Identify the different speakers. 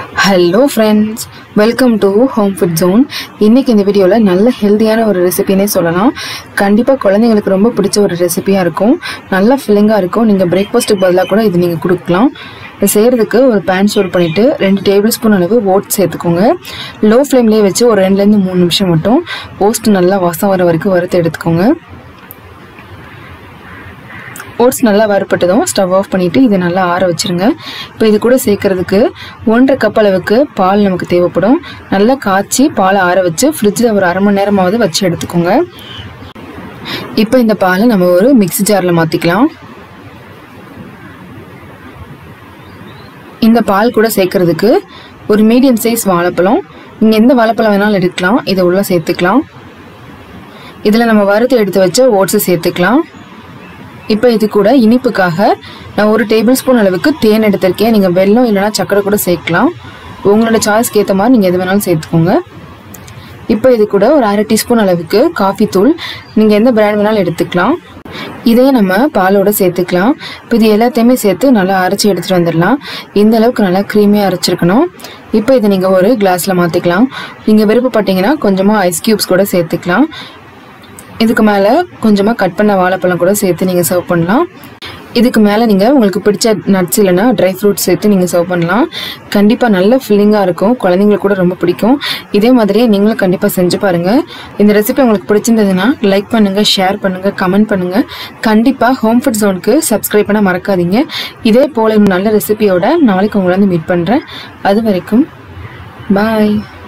Speaker 1: Hello friends, welcome to Home Food Zone. இன்னைக்கு இந்த வீடியோல நல்ல ஹெல்தியான ஒரு ரெசிபினே சொல்லலாம். கண்டிப்பா குழந்தைகளுக்கு ரொம்ப பிடிச்ச ஒரு ரெசிபியா இருக்கும். நல்ல ஃபில்லிங்கா இருக்கும். நீங்க பிரேக்ஃபாஸ்ட்க்கு பதிலா கூட இது நீங்க கொடுக்கலாம். இது செய்யிறதுக்கு ஒரு pan சூடு பண்ணிட்டு 2 டேபிள்ஸ்பூன் அளவு ஓட்ஸ் சேர்த்துக்கோங்க. லோ ஃப்ளேம்லயே வச்சு ஒரு 2 ல இருந்து 3 நிமிஷம் மட்டும் ஓட்ஸ் நல்லா வாசம் வர வரைக்கும் வறுத்து எடுத்துக்கோங்க. ஓட்ஸ் நல்லா வறுபட்டதும் ஸ்டவ் ஆஃப் பண்ணிவிட்டு இதை நல்லா ஆற வச்சுருங்க. இப்போ இது கூட சேர்க்குறதுக்கு 1.5 கப் அளவுக்கு பால் நமக்கு தேவைப்படும். நல்லா காய்ச்சி பாலை ஆற வச்சு ஃப்ரிட்ஜில் ஒரு அரை மணி நேரமாவது வச்சு எடுத்துக்கோங்க. இப்போ இந்த பாலை நம்ம ஒரு மிக்ஸி ஜாரில் மாற்றிக்கலாம். இந்த பால் கூட சேர்க்குறதுக்கு ஒரு மீடியம் சைஸ் வாழைப்பழம், நீங்கள் எந்த வாழைப்பழம் வேணாலும் எடுக்கலாம், இதை உள்ளே சேர்த்துக்கலாம். இதில் நம்ம வறுத்து எடுத்து வச்ச ஓட்ஸை சேர்த்துக்கலாம். இப்போ இது கூட இனிப்புக்காக நான் 1 டேபிள்ஸ்பூன் அளவுக்கு தேன் எடுத்திருக்கேன். நீங்கள் வெல்லம் இல்லைனா சக்கரை கூட சேர்க்கலாம். உங்களோட சாய்ஸ்க்கு ஏற்ற மாதிரி நீங்கள் எது வேணாலும் சேர்த்துக்கோங்க. இப்போ இது கூட ஒரு அரை டீஸ்பூன் அளவுக்கு காஃபி தூள், நீங்கள் எந்த பிராண்ட் வேணாலும் எடுத்துக்கலாம். இதையே நம்ம பாலோட சேர்த்துக்கலாம். இப்போ இது எல்லாத்தையுமே சேர்த்து நல்லா அரைச்சி எடுத்துகிட்டு வந்துடலாம். இந்த அளவுக்கு நல்லா க்ரீமியாக அரைச்சிருக்கணும். இப்போ இதை நீங்கள் ஒரு கிளாஸில் மாற்றிக்கலாம். நீங்கள் விருப்பப்பட்டீங்கன்னா கொஞ்சமாக ஐஸ் க்யூப்ஸ் கூட சேர்த்துக்கலாம். இதுக்கு மேலே கொஞ்சமாக கட் பண்ண வாழைப்பழம் கூட சேர்த்து நீங்கள் சர்வ் பண்ணலாம். இதுக்கு மேலே நீங்கள் உங்களுக்கு பிடிச்ச நட்ஸ் இல்லைனா ட்ரை ஃப்ரூட்ஸ் சேர்த்து நீங்கள் சர்வ் பண்ணலாம். கண்டிப்பாக நல்ல ஃபில்லிங்காக இருக்கும். குழந்தைங்களுக்கு கூட ரொம்ப பிடிக்கும். இதே மாதிரியே நீங்களும் கண்டிப்பாக செஞ்சு பாருங்கள். இந்த ரெசிபி உங்களுக்கு பிடிச்சிருந்ததுன்னா லைக் பண்ணுங்கள், ஷேர் பண்ணுங்கள், கமெண்ட் பண்ணுங்கள். கண்டிப்பாக ஹோம் ஃபுட் ஜோனுக்கு சப்ஸ்கிரைப் பண்ண மறக்காதீங்க. இதே போல் நல்ல ரெசிபியோட நாளைக்கு உங்களை வந்து மீட் பண்ணுறேன். அது வரைக்கும் பாய்.